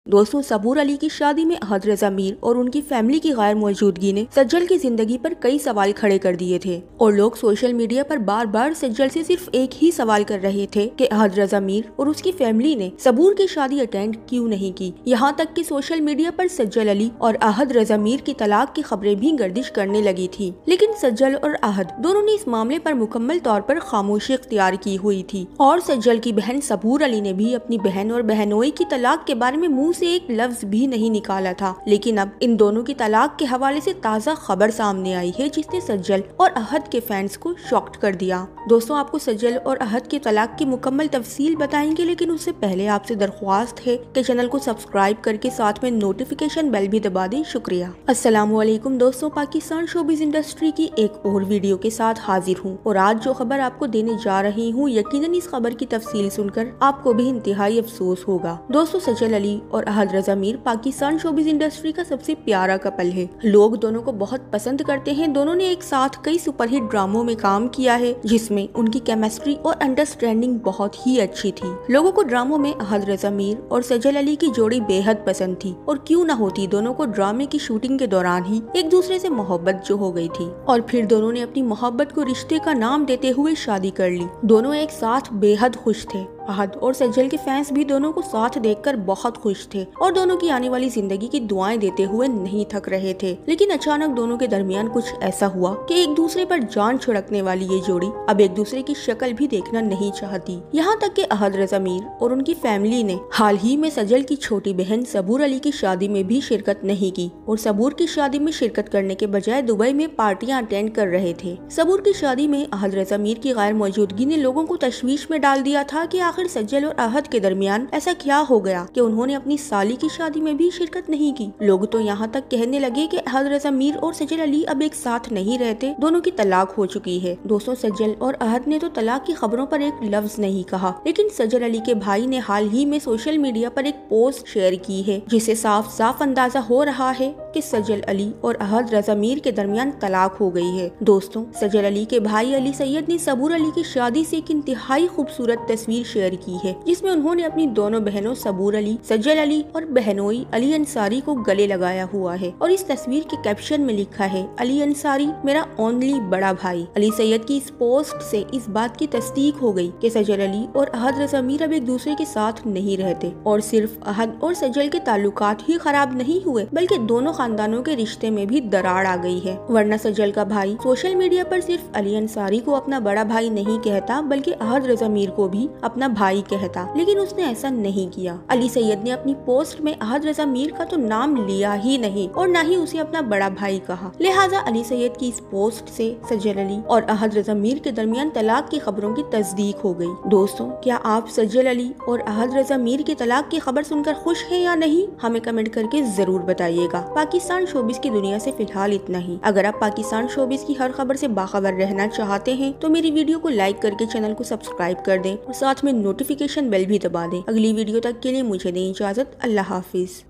दोस्तों, सबूर अली की शादी में अहद रजा मीर और उनकी फैमिली की गैर मौजूदगी ने सज्जल की जिंदगी पर कई सवाल खड़े कर दिए थे और लोग सोशल मीडिया पर बार बार सज्जल से सिर्फ एक ही सवाल कर रहे थे कि अहद रजा मीर और उसकी फैमिली ने सबूर की शादी अटेंड क्यों नहीं की। यहाँ तक कि सोशल मीडिया पर सज्जल अली और अहद रजा मीर की तलाक की खबरें भी गर्दिश करने लगी थी, लेकिन सज्जल और अहद दोनों ने इस मामले पर मुकम्मल तौर पर खामोशी इख्तियार की हुई थी और सज्जल की बहन सबूर अली ने भी अपनी बहन और बहनोई की तलाक के बारे में मुंह से एक लफ्ज भी नहीं निकाला था। लेकिन अब इन दोनों की तलाक के हवाले से ताज़ा खबर सामने आई है जिसने सज्जल और अहद के फैंस को शॉक्ड कर दिया। दोस्तों, आपको सज्जल और अहद के तलाक की मुकम्मल तफसील बताएंगे, लेकिन उससे पहले आपसे दरख्वास्त है कि चैनल को सब्सक्राइब करके साथ में नोटिफिकेशन बेल भी दबा दें। शुक्रिया। अस्सलामुअलैकुम दोस्तों, पाकिस्तान शोबिज़ इंडस्ट्री की एक और वीडियो के साथ हाजिर हूँ और आज जो खबर आपको देने जा रही हूँ, यकीनन इस खबर की तफसील सुनकर आपको भी इंतहाई अफसोस होगा। दोस्तों, सज्जल अली और अहद रजा मीर पाकिस्तान शोबिज़ इंडस्ट्री का सबसे प्यारा कपल है। लोग दोनों को बहुत पसंद करते हैं। दोनों ने एक साथ कई सुपरहिट ड्रामों में काम किया है जिसमें उनकी केमिस्ट्री और अंडरस्टैंडिंग बहुत ही अच्छी थी। लोगों को ड्रामों में अहद रजा मीर और सज्जल अली की जोड़ी बेहद पसंद थी और क्यों न होती, दोनों को ड्रामे की शूटिंग के दौरान ही एक दूसरे से मोहब्बत जो हो गई थी और फिर दोनों ने अपनी मोहब्बत को रिश्ते का नाम देते हुए शादी कर ली। दोनों एक साथ बेहद खुश थे। अहद और सज्जल के फैंस भी दोनों को साथ देखकर बहुत खुश थे और दोनों की आने वाली जिंदगी की दुआएं देते हुए नहीं थक रहे थे। लेकिन अचानक दोनों के दरमियान कुछ ऐसा हुआ कि एक दूसरे पर जान छिड़कने वाली ये जोड़ी अब एक दूसरे की शक्ल भी देखना नहीं चाहती। यहाँ तक कि अहद रजा मीर और उनकी फैमिली ने हाल ही में सज्जल की छोटी बहन सबूर अली की शादी में भी शिरकत नहीं की और सबूर की शादी में शिरकत करने के बजाय दुबई में पार्टियां अटेंड कर रहे थे। सबूर की शादी में अहद रजा मीर की गैर मौजूदगी ने लोगों को तशवीश में डाल दिया था कि आखिर सज्जल और अहद के दरमियान ऐसा क्या हो गया कि उन्होंने अपनी साली की शादी में भी शिरकत नहीं की। लोग तो यहाँ तक कहने लगे कि अहद रजा मीर और सज्जल अली अब एक साथ नहीं रहते, दोनों की तलाक हो चुकी है। दोस्तों, सज्जल और अहद ने तो तलाक की खबरों पर एक लफ्ज नहीं कहा, लेकिन सज्जल अली के भाई ने हाल ही में सोशल मीडिया पर एक पोस्ट शेयर की है जिससे साफ साफ अंदाजा हो रहा है कि सज्जल अली और अहद रजा मीर के दरमियान तलाक हो गई है। दोस्तों, सज्जल अली के भाई अली सैयद ने सबूर अली की शादी से एक इंतहाई खूबसूरत तस्वीर शेयर की है जिसमें उन्होंने अपनी दोनों बहनों सबूर अली, सज्जल अली और बहनोई अली अंसारी को गले लगाया हुआ है और इस तस्वीर के कैप्शन में लिखा है, अली अंसारी मेरा ओनली बड़ा भाई। अली सैयद की इस पोस्ट से इस बात की तस्दीक हो गई कि सज्जल अली और अहद रजा मीर अब एक दूसरे के साथ नहीं रहते और सिर्फ अहद और सज्जल के ताल्लुकात ही खराब नहीं हुए बल्कि दोनों खानदानों के रिश्ते में भी दरार आ गई है। वरना सज्जल का भाई सोशल मीडिया पर सिर्फ अली अंसारी को अपना बड़ा भाई नहीं कहता बल्कि अहद रजा मीर को भी अपना भाई कहता, लेकिन उसने ऐसा नहीं किया। अली सैयद ने अपनी पोस्ट में अहद रजा मीर का तो नाम लिया ही नहीं और न ही उसे अपना बड़ा भाई कहा। लिहाजा अली सैयद की इस पोस्ट से सज्जल अली और अहद रजा मीर के दरमियान तलाक की खबरों की तस्दीक हो गई। दोस्तों, क्या आप सज्जल अली और अहद रजा मीर की तलाक की खबर सुनकर खुश हैं या नहीं? हमें कमेंट करके जरूर बताइएगा। पाकिस्तान शोबिस की दुनिया से फिलहाल इतना ही। अगर आप पाकिस्तान शोबिस की हर खबर से बाखबर रहना चाहते हैं तो मेरी वीडियो को लाइक करके चैनल को सब्सक्राइब कर दें और साथ में नोटिफिकेशन बेल भी दबा दें। अगली वीडियो तक के लिए मुझे दें इजाजत। अल्लाह हाफिज।